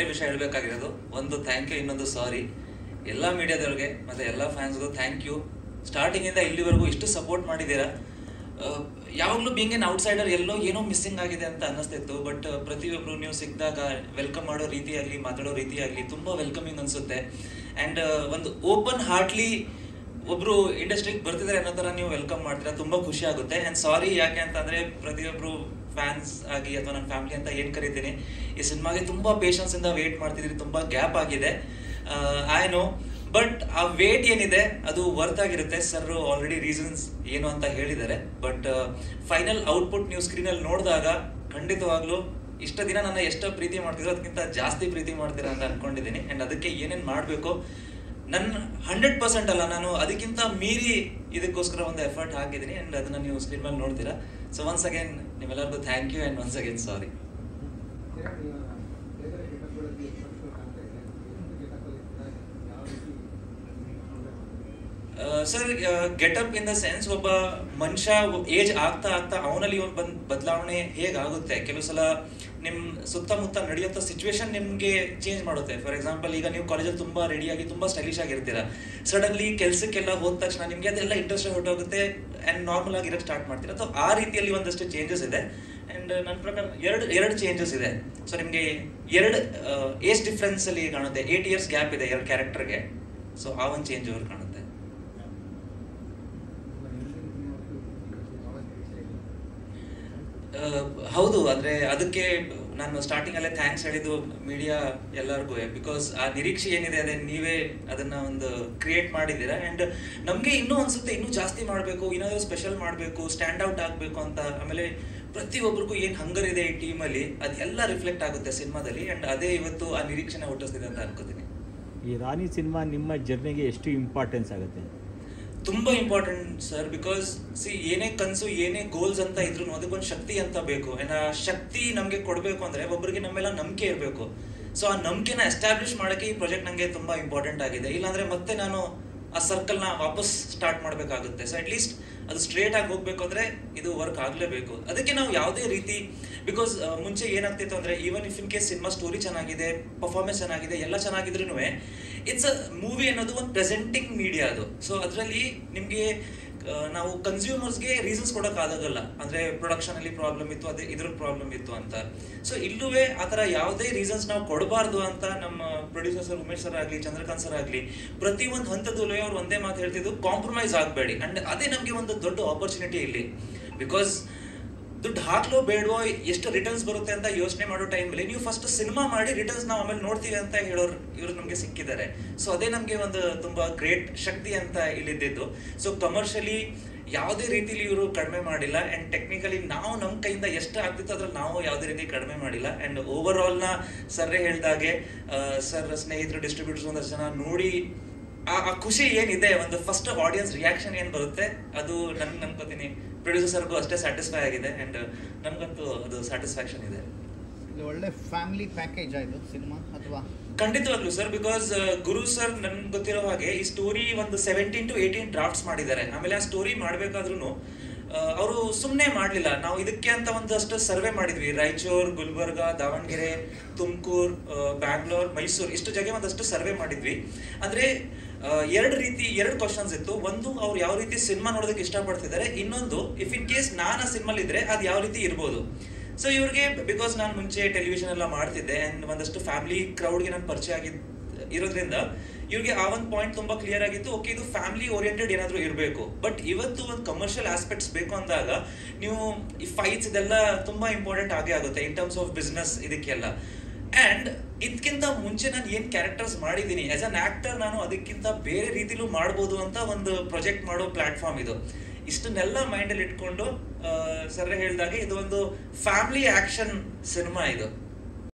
ವಿಷಯ ಹೇಳಬೇಕಾಗಿರೋದು. ಒಂದು thank you, ಇನ್ನೊಂದು ಸಾರಿ. ಎಲ್ಲ ಮೀಡಿಯಾದವ್ರಿಗೆ ಮತ್ತು ಎಲ್ಲ ಫ್ಯಾನ್ಸ್ಗೂ ಥ್ಯಾಂಕ್ ಯು. ಸ್ಟಾರ್ಟಿಂಗಿಂದ ಇಲ್ಲಿವರೆಗೂ ಇಷ್ಟು ಸಪೋರ್ಟ್ ಮಾಡಿದ್ದೀರಾ. ಯಾವಾಗಲೂ ಬೀಂಗ್ ಎನ್ ಔಟ್ಸೈಡರ್ ಎಲ್ಲೋ ಏನೋ ಮಿಸ್ಸಿಂಗ್ ಆಗಿದೆ ಅಂತ ಅನ್ನಿಸ್ತಿತ್ತು. ಬಟ್ ಪ್ರತಿಯೊಬ್ಬರು ನೀವು ಸಿಕ್ಕಿದಾಗ ವೆಲ್ಕಮ್ ಮಾಡೋ ರೀತಿಯಾಗಲಿ, ಮಾತಾಡೋ ರೀತಿಯಾಗಲಿ ತುಂಬ ವೆಲ್ಕಮಿಂಗ್ ಅನಿಸುತ್ತೆ. ಆ್ಯಂಡ್ ಒಂದು ಓಪನ್ ಹಾರ್ಟ್ಲಿ ಒಬ್ಬರು ಇಂಡಸ್ಟ್ರಿಗೆ ಬರ್ತಿದ್ದಾರೆ ಅನ್ನೋ ಥರ ನೀವು ವೆಲ್ಕಮ್ ಮಾಡ್ತೀರಾ. ತುಂಬ ಖುಷಿ ಆಗುತ್ತೆ. ಆ್ಯಂಡ್ ಸಾರಿ ಯಾಕೆ ಅಂತಂದರೆ ಪ್ರತಿಯೊಬ್ಬರು ಫ್ಯಾನ್ಸ್ ಆಗಿ ಅಥವಾ ನನ್ನ ಫ್ಯಾಮಿಲಿ ಅಂತ ಏನು ಕರಿತೀನಿ, ಈ ಸಿನಿಮಾಗೆ ತುಂಬ ಪೇಷನ್ಸಿಂದ ವೇಟ್ ಮಾಡ್ತಿದ್ದೀರಿ. ತುಂಬ ಗ್ಯಾಪ್ ಆಗಿದೆ, ಐ ನೋ. ಬಟ್ ಆ ವೇಟ್ ಏನಿದೆ ಅದು ವರ್ತ್ ಆಗಿರುತ್ತೆ. ಸರ್ ಆಲ್ರೆಡಿ ರೀಸನ್ಸ್ ಏನು ಅಂತ ಹೇಳಿದ್ದಾರೆ. ಬಟ್ ಫೈನಲ್ ಔಟ್ಪುಟ್ ನೀವು ಸ್ಕ್ರೀನಲ್ಲಿ ನೋಡಿದಾಗ ಖಂಡಿತವಾಗ್ಲೂ ಇಷ್ಟ ದಿನ ನನ್ನ ಎಷ್ಟು ಪ್ರೀತಿ ಮಾಡ್ತಿದ್ರು ಅದಕ್ಕಿಂತ ಜಾಸ್ತಿ ಪ್ರೀತಿ ಮಾಡ್ತೀರಾ ಅಂತ ಅನ್ಕೊಂಡಿದ್ದೀನಿ. ಆ್ಯಂಡ್ ಅದಕ್ಕೆ ಏನೇನು ಮಾಡಬೇಕು ನನ್ನ 100% ಅಲ್ಲ, ನಾನು ಅದಕ್ಕಿಂತ ಮೀರಿ ಇದಕ್ಕೋಸ್ಕರ ಒಂದು ಎಫರ್ಟ್ ಹಾಕಿದ್ದೀನಿ. ಆ್ಯಂಡ್ ಅದನ್ನು ನೀವು ಸ್ಕ್ರೀನ್ ಮೇಲೆ ನೋಡ್ತೀರಾ. ಸೊ ಒನ್ಸ್ ಅಗೇನ್ ನಿಮ್ಮೆಲ್ಲರಿಗೂ thank you and once again sorry. Sir, getup in the sense ಒಬ್ಬ ಮನುಷ್ಯ ಏಜ್ ಆಗ್ತಾ ಆಗ್ತಾ ಅವನಲ್ಲಿ ಒಂದು ಬದಲಾವಣೆ ಹೇಗಾಗುತ್ತೆ. ಕೆಲವು ಸಲ ನಿಮ್ಮ ಸುತ್ತಮುತ್ತ ನಡೆಯುವಂಥ ಸಿಚುವೇಶನ್ ನಿಮಗೆ ಚೇಂಜ್ ಮಾಡುತ್ತೆ. ಫಾರ್ ಎಕ್ಸಾಂಪಲ್, ಈಗ ನೀವು ಕಾಲೇಜಲ್ಲಿ ತುಂಬ ರೆಡಿಯಾಗಿ ತುಂಬ ಸ್ಟೈಲಿಶ್ ಆಗಿರ್ತೀರ. ಸಡನ್ಲಿ ಕೆಲಸಕ್ಕೆಲ್ಲ ಹೋದ ತಕ್ಷಣ ನಿಮಗೆ ಅದೆಲ್ಲ ಇಂಟ್ರೆಸ್ಟ್ ಹೊರಟೋಗುತ್ತೆ ಆ್ಯಂಡ್ ನಾರ್ಮಲ್ ಆಗಿರೋಕ್ಕೆ ಸ್ಟಾರ್ಟ್ ಮಾಡ್ತೀರಾ. ಸೊ ಆ ರೀತಿಯಲ್ಲಿ ಒಂದಷ್ಟು ಚೇಂಜಸ್ ಇದೆ. ಆ್ಯಂಡ್ ನನ್ನ ಪ್ರಕಾರ ಎರಡು ಚೇಂಜಸ್ ಇದೆ. ಸೊ ನಿಮಗೆ ಎರಡು ಏಜ್ ಡಿಫ್ರೆನ್ಸಲ್ಲಿ ಕಾಣುತ್ತೆ. 8 years ಗ್ಯಾಪ್ ಇದೆ ಎರಡು ಕ್ಯಾರೆಕ್ಟರ್ಗೆ. ಸೊ ಆ ಒಂದು ಚೇಂಜ್ ಅವ್ರು ಕಾಣುತ್ತೆ. ಹೌದು, ಅಂದರೆ ಅದಕ್ಕೆ ನಾನು ಸ್ಟಾರ್ಟಿಂಗಲ್ಲೇ ಥ್ಯಾಂಕ್ಸ್ ಹೇಳಿದ್ದು ಮೀಡಿಯಾ ಎಲ್ಲರಿಗೂ. ಬಿಕಾಸ್ ಆ ನಿರೀಕ್ಷೆ ಏನಿದೆ ಅದೇ ನೀವೇ ಅದನ್ನು ಒಂದು ಕ್ರಿಯೇಟ್ ಮಾಡಿದ್ದೀರಾ. ಆ್ಯಂಡ್ ನಮಗೆ ಇನ್ನೂ ಅನಿಸುತ್ತೆ ಇನ್ನೂ ಜಾಸ್ತಿ ಮಾಡಬೇಕು, ಏನಾದರೂ ಸ್ಪೆಷಲ್ ಮಾಡಬೇಕು, ಸ್ಟ್ಯಾಂಡ್ ಔಟ್ ಆಗಬೇಕು ಅಂತ. ಆಮೇಲೆ ಪ್ರತಿಯೊಬ್ಬರಿಗೂ ಏನು ಹಂಗರ್ ಇದೆ ಈ ಟೀಮಲ್ಲಿ ಅದೆಲ್ಲ ರಿಫ್ಲೆಕ್ಟ್ ಆಗುತ್ತೆ ಸಿನಿಮಾದಲ್ಲಿ. ಆ್ಯಂಡ್ ಅದೇ ಇವತ್ತು ಆ ನಿರೀಕ್ಷೆನ ಹುಟ್ಟಿಸ್ತಿದೆ ಅಂತ ಅನ್ಕೋತೀನಿ. ಈ ರಾಣಿ ಸಿನಿಮಾ ನಿಮ್ಮ ಜರ್ನಿಗೆ ಎಷ್ಟು ಇಂಪಾರ್ಟೆನ್ಸ್ ಆಗುತ್ತೆ? ತುಂಬ ಇಂಪಾರ್ಟೆಂಟ್ ಸರ್. ಬಿಕಾಸ್ ಏನೇ ಕನಸು, ಏನೇ ಗೋಲ್ಸ್ ಅಂತ ಇದ್ರು ಅದಕ್ಕೊಂದು ಶಕ್ತಿ ಅಂತ ಬೇಕು. ಆ್ಯಂಡ್ ಆ ಶಕ್ತಿ ನಮಗೆ ಕೊಡಬೇಕು ಅಂದರೆ ಒಬ್ಬರಿಗೆ ನಮ್ಮೆಲ್ಲ ನಂಬಿಕೆ ಇರಬೇಕು. ಸೊ ಆ ನಂಬಿಕೆನ ಎಸ್ಟಾಬ್ಲಿಷ್ ಮಾಡೋಕ್ಕೆ ಈ ಪ್ರಾಜೆಕ್ಟ್ ನನಗೆ ತುಂಬ ಇಂಪಾರ್ಟೆಂಟ್ ಆಗಿದೆ. ಇಲ್ಲಾಂದರೆ ಮತ್ತೆ ನಾನು ಆ ಸರ್ಕಲ್ನ ವಾಪಸ್ ಸ್ಟಾರ್ಟ್ ಮಾಡಬೇಕಾಗುತ್ತೆ. ಸೊ ಅಟ್ಲೀಸ್ಟ್ ಅದು ಸ್ಟ್ರೇಟ್ ಆಗಿ ಹೋಗಬೇಕು ಅಂದರೆ ಇದು ವರ್ಕ್ ಆಗಲೇಬೇಕು. ಅದಕ್ಕೆ ನಾವು ಯಾವುದೇ ರೀತಿ, ಬಿಕಾಸ್ ಮುಂಚೆ ಏನಾಗ್ತಿತ್ತು ಅಂದರೆ even if in case cinema story ಚೆನ್ನಾಗಿದೆ, ಪರ್ಫಾರ್ಮೆನ್ಸ್ ಚೆನ್ನಾಗಿದೆ, ಎಲ್ಲ ಚೆನ್ನಾಗಿದ್ರೂ ಇಟ್ಸ್ ಅ ಮೂವಿ ಅನ್ನೋದು ಒಂದು ಪ್ರೆಸೆಂಟಿಂಗ್ ಮೀಡಿಯಾ ಅದು. ಸೊ ಅದರಲ್ಲಿ ನಿಮಗೆ ನಾವು ಕನ್ಸ್ಯೂಮರ್ಸ್ಗೆ ರೀಸನ್ಸ್ ಕೊಡೋಕ್ಕಾಗಲ್ಲ. ಅಂದರೆ ಪ್ರೊಡಕ್ಷನಲ್ಲಿ ಪ್ರಾಬ್ಲಮ್ ಇತ್ತು, ಅದೇ ಇದ್ರ ಪ್ರಾಬ್ಲಮ್ ಇತ್ತು ಅಂತ. ಸೊ ಇಲ್ಲೂ ಆ ಥರ ಯಾವುದೇ ರೀಸನ್ಸ್ ನಾವು ಕೊಡಬಾರ್ದು ಅಂತ ನಮ್ಮ ಪ್ರೊಡ್ಯೂಸರ್ ಸರ್, ಉಮೇಶ್ ಸರ್ ಆಗಲಿ, ಚಂದ್ರಕಾಂತ್ ಸರ್ ಆಗಲಿ, ಪ್ರತಿಯೊಂದು ಹಂತದಲ್ಲೂ ಅವ್ರು ಒಂದೇ ಮಾತು ಹೇಳ್ತಿದ್ದು, ಕಾಂಪ್ರಮೈಸ್ ಆಗಬೇಡಿ. ಆ್ಯಂಡ್ ಅದೇ ನಮಗೆ ಒಂದು ದೊಡ್ಡ ಆಪರ್ಚುನಿಟಿ ಇಲ್ಲಿ. ಬಿಕಾಸ್ ದುಡ್ಡು ಹಾಕ್ಲೋ ಬೇಡವೋ, ಎಷ್ಟು ರಿಟರ್ನ್ಸ್ ಬರುತ್ತೆ ಅಂತ ಯೋಚನೆ ಮಾಡೋ ಟೈಮಲ್ಲಿ ನೀವು ಫಸ್ಟ್ ಸಿನಿಮಾ ಮಾಡಿ ರಿಟರ್ನ್ಸ್ ನಾವು ಆಮೇಲೆ ನೋಡ್ತೀವಿ ಅಂತ ಹೇಳೋರು ಇವರು ನಮಗೆ ಸಿಕ್ಕಿದ್ದಾರೆ. ಸೊ ಅದೇ ನಮಗೆ ಒಂದು ತುಂಬ ಗ್ರೇಟ್ ಶಕ್ತಿ ಅಂತ ಇಲ್ಲಿದ್ದು. ಸೊ ಕಮರ್ಷಿಯಲಿ ಯಾವುದೇ ರೀತಿಲಿ ಇವರು ಕಡಿಮೆ ಮಾಡಿಲ್ಲ. ಆ್ಯಂಡ್ ಟೆಕ್ನಿಕಲಿ ನಾವು ನಮ್ಮ ಕೈಯಿಂದ ಎಷ್ಟು ಆಗ್ತಿತ್ತು ಅದ್ರಲ್ಲಿ ನಾವು ಯಾವುದೇ ರೀತಿ ಕಡಿಮೆ ಮಾಡಿಲ್ಲ. ಆ್ಯಂಡ್ ಓವರ್ ಆಲ್ನ ಸರ್ರೇ ಹೇಳಿದಾಗೆ ಸರ್ ಸ್ನೇಹಿತರು, ಡಿಸ್ಟ್ರಿಬ್ಯೂಟರ್ಸ್ ಒಂದಷ್ಟು ಜನ ನೋಡಿ ಆ ಖುಷಿ ಏನಿದೆ, ಒಂದು ಫಸ್ಟ್ ಆಡಿಯನ್ಸ್ ರಿಯಾಕ್ಷನ್ ಏನು ಬರುತ್ತೆ ಅದು ನನ್ಗೆ ಅನ್ಕೋತೀನಿ ಪ್ರೊಡ್ಯೂಸರ್ ಸರ್ಗೂ ಅಷ್ಟೇ ಸ್ಯಾಟಿಸ್ಫೈ ಆಗಿದೆ. ಆ್ಯಂಡ್ ನಮಗಂತೂ ಅದು ಸ್ಯಾಟಿಸ್ಫ್ಯಾಕ್ಷನ್ ಇದೆ. ಇದು ಒಳ್ಳೆ ಫ್ಯಾಮಿಲಿ ಪ್ಯಾಕೇಜ್ ಆಯಿತು ಸಿನಿಮಾ ಅಥವಾ? ಖಂಡಿತವಾಗ್ಲೂ ಸರ್. ಬಿಕಾಸ್ ಗುರು ಸರ್ ನನ್ಗೆ ಗೊತ್ತಿರೋ ಹಾಗೆ ಈ ಸ್ಟೋರಿ ಒಂದು 17 to 18 ಡ್ರಾಫ್ಟ್ಸ್ ಮಾಡಿದ್ದಾರೆ. ಆಮೇಲೆ ಆ ಸ್ಟೋರಿ ಮಾಡಬೇಕಾದ್ರೂ ಅವರು ಸುಮ್ಮನೆ ಮಾಡಲಿಲ್ಲ. ನಾವು ಇದಕ್ಕೆ ಅಂತ ಒಂದಷ್ಟು ಸರ್ವೆ ಮಾಡಿದ್ವಿ. ರಾಯಚೂರು, ಗುಲ್ಬರ್ಗ, ದಾವಣಗೆರೆ, ತುಮಕೂರು, ಬ್ಯಾಂಗ್ಳೂರ್, ಮೈಸೂರು, ಇಷ್ಟು ಜಾಗ ಒಂದಷ್ಟು ಸರ್ವೆ ಮಾಡಿದ್ವಿ. ಅಂದರೆ ಎರಡು ಕ್ವಶನ್ಸ್ ಇತ್ತು. ಒಂದು, ಅವ್ರು ಯಾವ ರೀತಿ ಸಿನಿಮಾ ನೋಡೋದಕ್ಕೆ ಇಷ್ಟಪಡ್ತಿದ್ದಾರೆ. ಇನ್ನೊಂದು, ಇಫ್ ಇನ್ ಕೇಸ್ ನಾನು ಆ ಸಿನಿಮಾಲಿ ಇದ್ರೆ ಅದು ಯಾವ ರೀತಿ ಇರ್ಬೋದು. ಸೊ ಇವ್ರಿಗೆ, ಬಿಕಾಸ್ ನಾನು ಮುಂಚೆ ಟೆಲಿವಿಷನ್ ಎಲ್ಲ ಮಾಡ್ತಿದ್ದೆ ಆ್ಯಂಡ್ ಒಂದಷ್ಟು ಫ್ಯಾಮಿಲಿ ಕ್ರೌಡ್ಗೆ ನಾನು ಪರಿಚಯ ಇರೋದ್ರಿಂದ ಇವ್ರಿಗೆ ಆ ಒಂದು ಪಾಯಿಂಟ್ ತುಂಬ ಕ್ಲಿಯರ್ ಆಗಿತ್ತು. ಓಕೆ, ಇದು ಫ್ಯಾಮಿಲಿ ಓರಿಯೆಂಟೆಡ್ ಏನಾದರೂ ಇರಬೇಕು. ಬಟ್ ಇವತ್ತು ಒಂದು ಕಮರ್ಷಿಯಲ್ ಆಸ್ಪೆಕ್ಟ್ಸ್ ಬೇಕು ಅಂದಾಗ ನೀವು ಈ ಫೈಟ್ಸ್ ಇದೆಲ್ಲ ತುಂಬ ಇಂಪಾರ್ಟೆಂಟ್ ಆಗೇ ಆಗುತ್ತೆ ಇನ್ ಟರ್ಮ್ಸ್ ಆಫ್ ಬಿಸ್ನೆಸ್ ಇದಕ್ಕೆಲ್ಲ. ಆ್ಯಂಡ್ ಇದಕ್ಕಿಂತ ಮುಂಚೆ ನಾನು ಏನು ಕ್ಯಾರೆಕ್ಟರ್ಸ್ ಮಾಡಿದ್ದೀನಿ ಆ್ಯಸ್ ಅನ್ ಆ್ಯಕ್ಟರ್, ನಾನು ಅದಕ್ಕಿಂತ ಬೇರೆ ರೀತಿಲೂ ಮಾಡ್ಬೋದು ಅಂತ ಒಂದು ಪ್ರೊಜೆಕ್ಟ್ ಮಾಡೋ ಪ್ಲ್ಯಾಟ್ಫಾರ್ಮ್ ಇದು. ಇಷ್ಟನ್ನೆಲ್ಲ ಮೈಂಡಲ್ಲಿ ಇಟ್ಕೊಂಡು ಸರ್ರೆ ಹೇಳಿದಾಗೆ ಇದು ಒಂದು ಫ್ಯಾಮಿಲಿ ಆ್ಯಕ್ಷನ್ ಸಿನಿಮಾ ಇದು.